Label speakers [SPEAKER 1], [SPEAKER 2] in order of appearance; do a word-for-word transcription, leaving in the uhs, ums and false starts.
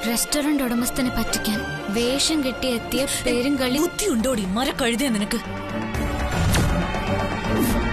[SPEAKER 1] Restaurant ഉടമസ്ഥനെ പറ്റിക്കാൻ വേഷം കെട്ടി എത്തിയ പേരും കളി.
[SPEAKER 2] ബുദ്ധിയുണ്ടോടി മര കഴുതിയ നിനക്ക്?